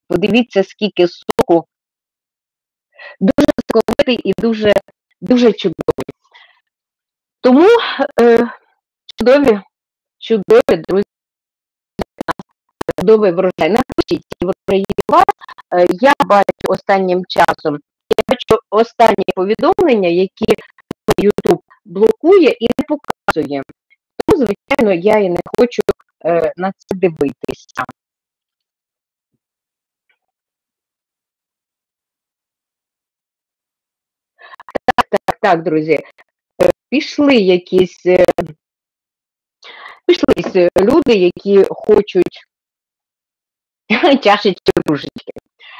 Подивіться, скільки соку. Дуже соковитий і дуже, дуже чудовий. Тому чудові, друзі, чудовий врожай. Напишіть, врожаї у вас. Я бачу останнім часом, останні повідомлення, які YouTube блокує і не показує. Тому, звичайно, я і не хочу на це дивитися. Так, друзі, пішли якісь люди, які хочуть чашечки, кружечки.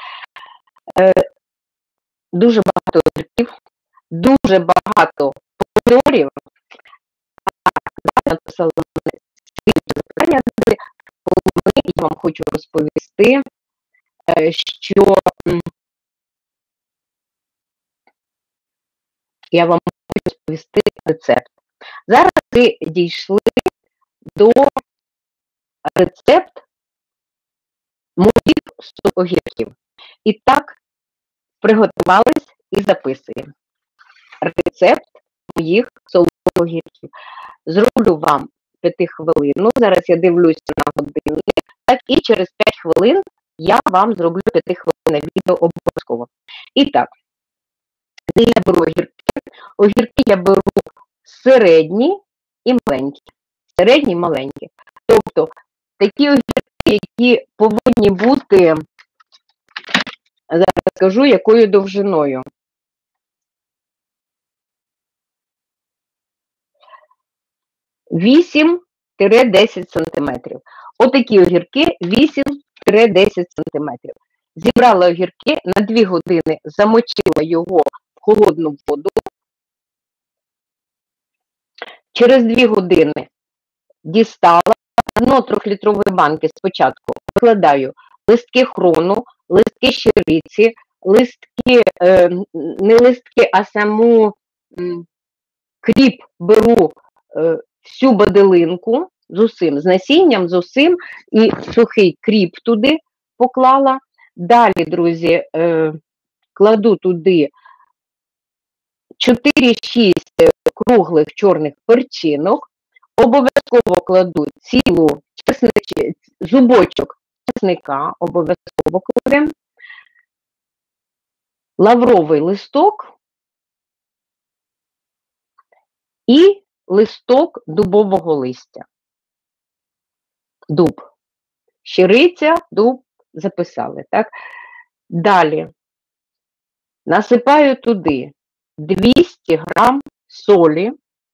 Дуже багато огірків, дуже багато помідорів. Написала мене запитання, і я вам хочу розповісти, що я вам хочу розповісти рецепт. Зараз ви дійшли до рецепт моїх огірків. І так, приготувались і записуємо. Рецепт моїх солоних огірків. Зроблю вам 5-хвилинну. Зараз я дивлюся на годинник. Так, і через 5 хвилин я вам зроблю 5-хвилинне відео обов'язково. І так, я беру огірки. Огірки я беру середні і маленькі. Середні і маленькі. Тобто, такі огірки, які повинні бути, зараз скажу, якою довжиною. (8-10 см). Отакі огірки 8-10 см. Зібрала огірки, на 2 години замочила його в холодну воду. Через 2 години дістала, на дно 3-літрової банки спочатку викладаю листки хрону, листки щириці, листки, не листки, а саму кріп беру, всю баделинку з усім, з насінням, з усім, і сухий кріп туди поклала. Далі, друзі, кладу туди 4-6 круглих чорних перчинок, обов'язково кладу зубочок чесника, обов'язково кладемо, лавровий листок і листок дубового листя. Дуб. Щириця, дуб, записали, так? Далі насипаю туди 200 грам солі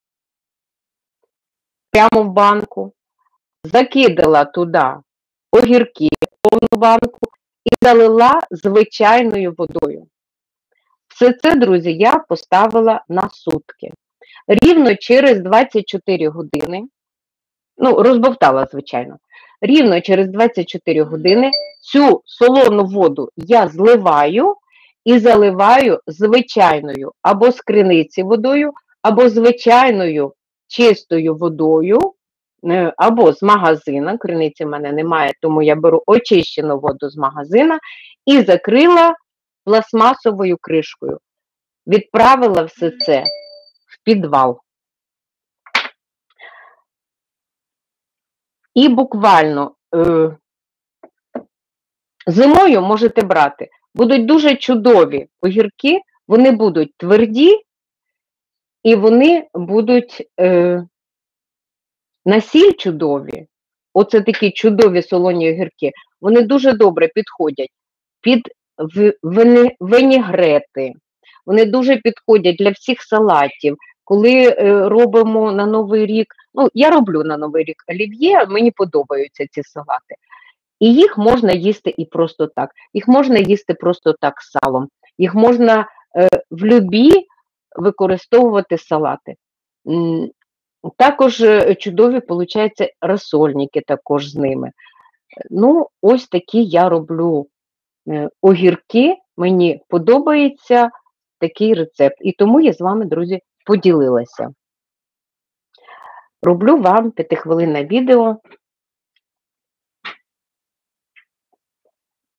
прямо в банку, закидала туди огірки в повну банку і залила звичайною водою. Все це, друзі, я поставила на сутки. Рівно через 24 години, розбовтала, звичайно, рівно через 24 години цю солону воду я зливаю і заливаю звичайною або з криниці водою, або звичайною чистою водою, або з магазина. Криниці в мене немає, тому я беру очищену воду з магазина і закрила пластмасовою кришкою. Відправила все це в підвал. І буквально зимою можете брати. Будуть дуже чудові огірки, вони будуть тверді, і вони будуть на сіль чудові. Оце такі чудові солоні огірки. Вони дуже добре підходять під вінегрети. Вони дуже підходять для всіх салатів. Коли робимо на Новий рік, я роблю на Новий рік олів'є, мені подобаються ці салати. І їх можна їсти і просто так. Їх можна їсти просто так з салом. Їх можна в любі використовувати салати. Також чудові, виходить, розсольники також з ними. Ось такі я роблю огірки. Мені подобається такий рецепт. І тому я з вами, друзі, поділилася. Роблю вам 5-хвилинне відео